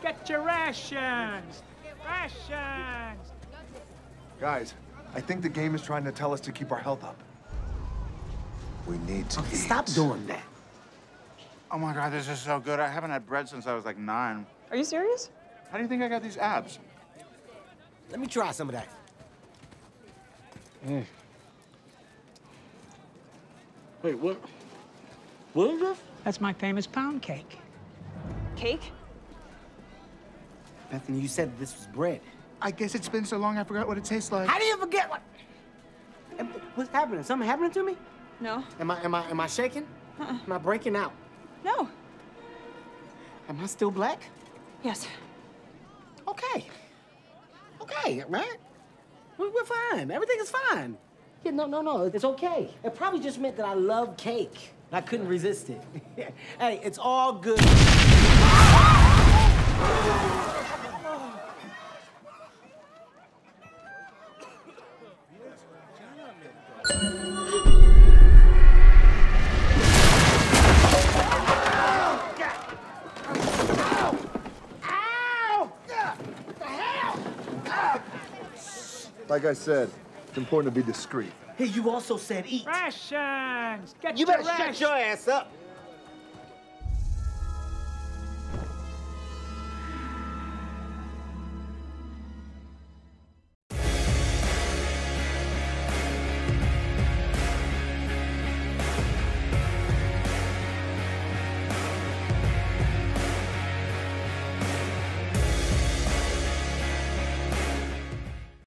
Get your rations! Rations! Guys, I think the game is trying to tell us to keep our health up. We need to eat. Stop doing that. Oh my God, this is so good. I haven't had bread since I was like 9. Are you serious? How do you think I got these abs? Let me try some of that. Wait, what? What is this? That's my famous pound cake. Cake? Bethany, you said this was bread. I guess it's been so long I forgot what it tastes like. How do you forget what? What's happening? Something happening to me? No. Am I shaking? Am I breaking out? No. Am I still black? Yes. Okay. Okay, man. We're fine. Everything is fine. Yeah, no. It's okay. It probably just meant that I love cake. I couldn't resist it. Hey, it's all good. Like I said, it's important to be discreet. Hey, you also said eat. Rations! Get You your better shut rations! your ass up.